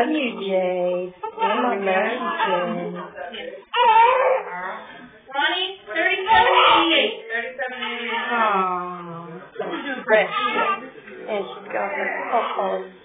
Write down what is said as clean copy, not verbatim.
love you, Jade. I love you, Jade. Ronnie, 3788. 3788. Aww. Precious. And she's got her pop-pop.